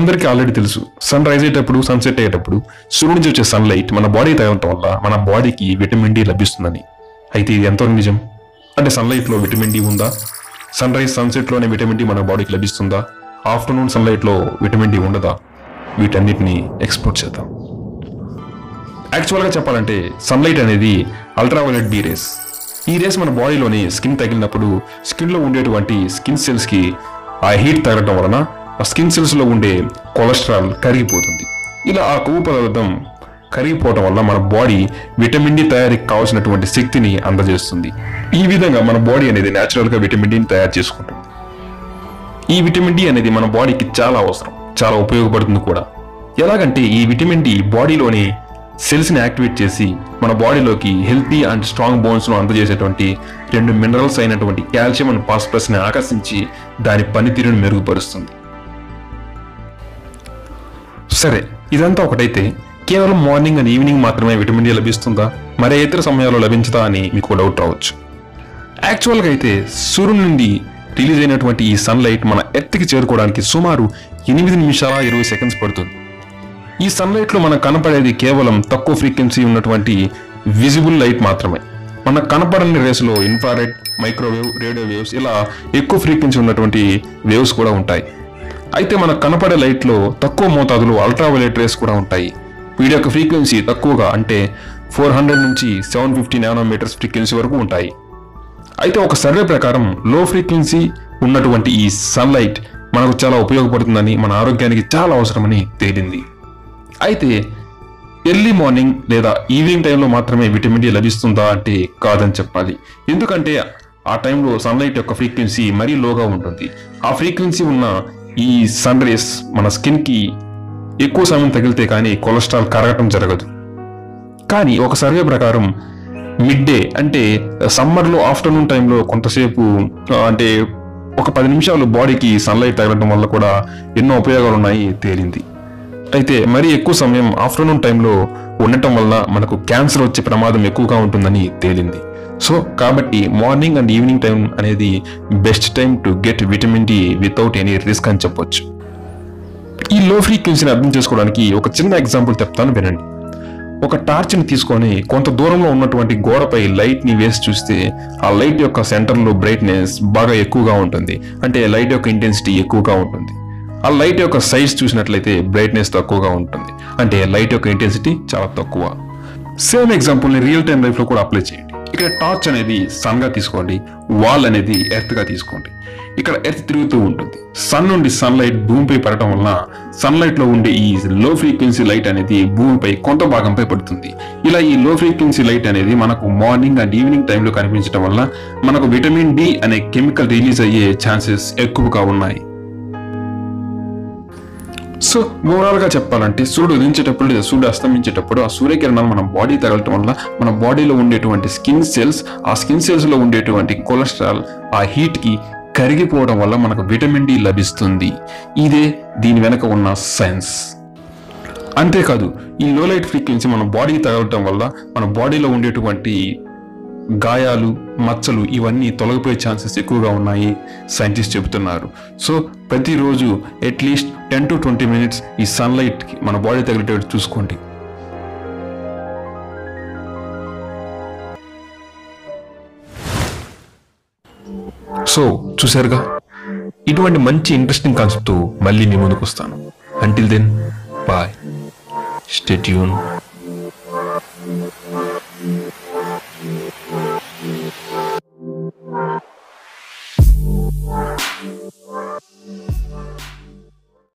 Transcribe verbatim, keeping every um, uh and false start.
అందరికీ ఆల్రెడీ తెలుసు, sun rise అయ్యేటప్పుడు సన్సెట్ అయ్యేటప్పుడు సూర్యుడి నుంచి వచ్చే సన్లైట్ మన బాడీ తగలటం వల్ల మన బాడీకి విటమిన్ డి లభిస్తుందని. అయితే ఇది ఎంతో నిజం? అంటే సన్లైట్లో విటమిన్ డి ఉందా? సన్ రైజ్ సన్సెట్లోనే విటమిన్ డి మన బాడీకి లభిస్తుందా? ఆఫ్టర్నూన్ సన్లైట్లో విటమిన్ డి ఉండదా? వీటన్నిటిని ఎక్స్ప్లోర్ చేద్దాం. యాక్చువల్గా చెప్పాలంటే సన్లైట్ అనేది అల్ట్రావైలెట్ బి రేస్. ఈ రేస్ మన బాడీలోని స్కిన్ తగిలినప్పుడు స్కిన్లో ఉండేటువంటి స్కిన్ సెల్స్కి ఆ హీట్ తగలటం వలన ఆ స్కిన్ సెల్స్లో ఉండే కొలెస్ట్రాల్ కరిగిపోతుంది. ఇలా ఆ కొవ్వు పదార్థం కరిగిపోవటం వల్ల మన బాడీ విటమిన్ డి తయారీకి కావాల్సినటువంటి శక్తిని అందజేస్తుంది. ఈ విధంగా మన బాడీ అనేది న్యాచురల్గా విటమిన్ డిని తయారు చేసుకుంటుంది. ఈ విటమిన్ డి అనేది మన బాడీకి చాలా అవసరం, చాలా ఉపయోగపడుతుంది కూడా. ఎలాగంటే ఈ విటమిన్ డి బాడీలోని సెల్స్ని యాక్టివేట్ చేసి మన బాడీలోకి హెల్తీ అండ్ స్ట్రాంగ్ బోన్స్ను అందజేసేటువంటి రెండు మినరల్స్ అయినటువంటి కాల్షియం అండ్ ఫాస్ఫరస్ని ఆకర్షించి దాని పనితీరును మెరుగుపరుస్తుంది. సరే, ఇదంతా ఒకటైతే కేవలం మార్నింగ్ అండ్ ఈవినింగ్ మాత్రమే విటమిన్ డి లభిస్తుందా, మరే ఇతర సమయాల్లో లభించదా అని మీకు డౌట్ రావచ్చు. యాక్చువల్గా అయితే సూర్యుడి నుండి రిలీజ్ అయినటువంటి ఈ సన్లైట్ మన ఎర్త్కి చేరుకోవడానికి సుమారు ఎనిమిది నిమిషాల ఇరవై సెకండ్స్ పడుతుంది. ఈ సన్లైట్లో మనకు కనపడేది కేవలం తక్కువ ఫ్రీక్వెన్సీ ఉన్నటువంటి విజిబుల్ లైట్ మాత్రమే. మనకు కనపడని రేస్లో ఇన్ఫ్రారెడ్, మైక్రోవేవ్, రేడియో వేవ్స్ ఇలా ఎక్కువ ఫ్రీక్వెన్సీ ఉన్నటువంటి వేవ్స్ కూడా ఉంటాయి. అయితే మనకు కనపడే లైట్లో తక్కువ మోతాదులో అల్ట్రావైలెట్ రేస్ కూడా ఉంటాయి. వీటి యొక్క ఫ్రీక్వెన్సీ తక్కువగా అంటే ఫోర్ హండ్రెడ్ నుంచి సెవెన్ ఫిఫ్టీ నానోమీటర్స్ ఫ్రీక్వెన్సీ వరకు ఉంటాయి. అయితే ఒక సర్వే ప్రకారం లో ఫ్రీక్వెన్సీ ఉన్నటువంటి ఈ సన్లైట్ మనకు చాలా ఉపయోగపడుతుందని, మన ఆరోగ్యానికి చాలా అవసరమని తేలింది. అయితే ఎర్లీ మార్నింగ్ లేదా ఈవినింగ్ టైంలో మాత్రమే విటమిన్ డి లభిస్తుందా అంటే కాదని చెప్పాలి. ఎందుకంటే ఆ టైంలో సన్లైట్ యొక్క ఫ్రీక్వెన్సీ మరీ లోగా ఉంటుంది. ఆ ఫ్రీక్వెన్సీ ఉన్న ఈ సన్ రేస్ మన స్కిన్కి ఎక్కువ సమయం తగిలితే కానీ కొలెస్ట్రాల్ కరగటం జరగదు. కానీ ఒక సర్వే ప్రకారం మిడ్ డే అంటే సమ్మర్లో ఆఫ్టర్నూన్ టైంలో కొంతసేపు అంటే ఒక పది నిమిషాలు బాడీకి సన్లైట్ తగలటం వల్ల కూడా ఎన్నో ఉపయోగాలు ఉన్నాయి తేలింది. అయితే మరీ ఎక్కువ సమయం ఆఫ్టర్నూన్ టైంలో ఉండటం వల్ల మనకు క్యాన్సర్ వచ్చే ప్రమాదం ఎక్కువగా ఉంటుందని తేలింది. సో కాబట్టి మార్నింగ్ అండ్ ఈవినింగ్ టైం అనేది best time to get vitamin D without any risk అని చెప్పొచ్చు. ఈ లో ఫ్రీక్వెన్సీని అర్థం చేసుకోవడానికి ఒక చిన్న ఎగ్జాంపుల్ చెప్తాను, వినండి. ఒక టార్చ్ని తీసుకొని కొంత దూరంలో ఉన్నటువంటి గోడపై లైట్ని వేసి చూస్తే ఆ లైట్ యొక్క సెంటర్లో బ్రైట్నెస్ బాగా ఎక్కువగా ఉంటుంది, అంటే లైట్ యొక్క ఇంటెన్సిటీ ఎక్కువగా ఉంటుంది. ఆ లైట్ యొక్క సైజ్ చూసినట్లయితే బ్రైట్నెస్ తక్కువగా ఉంటుంది, అంటే లైట్ యొక్క ఇంటెన్సిటీ చాలా తక్కువ. సేమ్ ఎగ్జాంపుల్ని రియల్ టైం లైఫ్లో కూడా అప్లై చేయండి. ఇక్కడ టార్చ్ అనేది సన్గా తీసుకోండి, వాల్ అనేది ఎర్త్గా తీసుకోండి. ఇక్కడ ఎర్త్ తిరుగుతూ ఉంటుంది. సన్ నుండి సన్లైట్ భూమిపై పడటం వలన సన్లైట్లో ఉండే ఈ లో ఫ్రీక్వెన్సీ లైట్ అనేది భూమిపై కొంత భాగంపై పడుతుంది. ఇలా ఈ లో ఫ్రీక్వెన్సీ లైట్ అనేది మనకు మార్నింగ్ అండ్ ఈవినింగ్ టైంలో కనిపించడం వల్ల మనకు విటమిన్ డి అనే కెమికల్ రిలీజ్ అయ్యే ఛాన్సెస్ ఎక్కువగా ఉన్నాయి. సో ఓవరాల్ గా చెప్పాలంటే సూర్యుడు ఉదయించేటప్పుడు లేదా సూర్యుడు అస్తమించేటప్పుడు ఆ సూర్యకిరణాలు మన బాడీ తగలటం వల్ల మన బాడీలో ఉండేటువంటి స్కిన్ సెల్స్, ఆ స్కిన్ సెల్స్ లో ఉండేటువంటి కొలెస్ట్రాల్ ఆ హీట్ కి కరిగిపోవడం వల్ల మనకు విటమిన్ డి లభిస్తుంది. ఇదే దీని వెనక ఉన్న సైన్స్. అంతేకాదు ఈ లో లైట్ ఫ్రీక్వెన్సీ మన బాడీకి తగలటం వల్ల మన బాడీలో ఉండేటువంటి గాయాలు, మచ్చలు ఇవన్నీ తొలగిపోయే ఛాన్సెస్ ఎక్కువగా ఉన్నాయి సైంటిస్ట్ చెబుతున్నారు. సో ప్రతిరోజు at least ten to twenty minutes ఈ సన్లైట్ మన బాడీ తగిలేటట్టు చూసుకోండి. సో చూసారుగా, ఇటువంటి మంచి ఇంట్రెస్టింగ్ కాన్సెప్ట్తో మళ్ళీ మీ ముందుకు వస్తాను. Until then bye, stay tune.